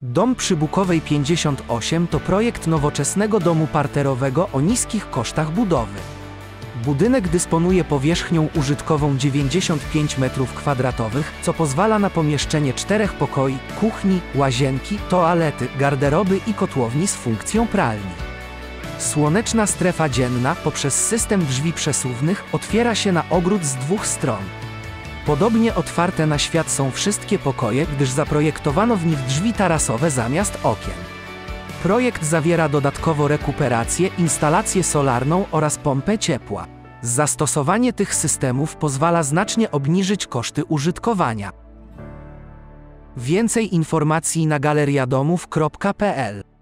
Dom przy Bukowej 58 to projekt nowoczesnego domu parterowego o niskich kosztach budowy. Budynek dysponuje powierzchnią użytkową 95 m², co pozwala na pomieszczenie 4 pokoi, kuchni, łazienki, toalety, garderoby i kotłowni z funkcją pralni. Słoneczna strefa dzienna poprzez system drzwi przesuwnych otwiera się na ogród z 2 stron. Podobnie otwarte na świat są wszystkie pokoje, gdyż zaprojektowano w nich drzwi tarasowe zamiast okien. Projekt zawiera dodatkowo rekuperację, instalację solarną oraz pompę ciepła. Zastosowanie tych systemów pozwala znacznie obniżyć koszty użytkowania. Więcej informacji na galeriadomów.pl